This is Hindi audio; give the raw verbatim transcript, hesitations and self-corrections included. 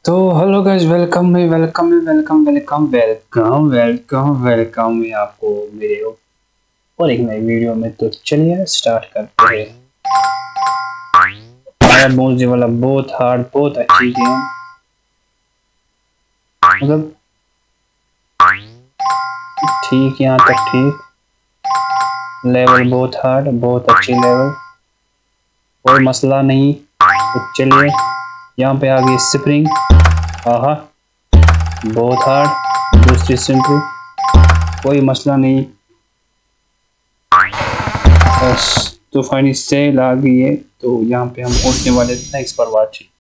तो हेलो गाइस, वेलकम है वेलकम है welcome welcome welcome welcome welcome है आपको मेरे और एक नई वीडियो में। तो चलिए स्टार्ट करते हैं। मोजी वाला बहुत हार्ड, बहुत अच्छी गेम, मतलब ठीक, यहाँ तक ठीक। लेवल बहुत हार्ड, बहुत अच्छी लेवल, कोई मसला नहीं। तो चलिए, यहाँ पे आ गई स्प्रिंग। आहा, बहुत हार्ड। दूसरी सेंट्री, कोई मसला नहीं। बस तूफानी सेल आ गई है, तो यहाँ पे हम पहुंचने वाले थे। Thanks for watching.